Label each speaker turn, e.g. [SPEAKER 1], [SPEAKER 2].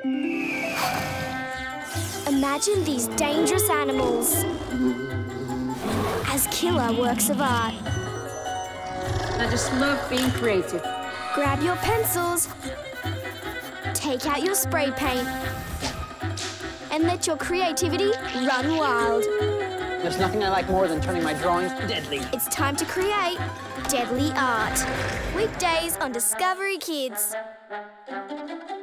[SPEAKER 1] Imagine these dangerous animals as killer works of art.
[SPEAKER 2] I just love being creative.
[SPEAKER 1] Grab your pencils, take out your spray paint, and let your creativity run wild.
[SPEAKER 3] There's nothing I like more than turning my drawings deadly.
[SPEAKER 1] It's time to create deadly art. Weekdays on Discovery Kids.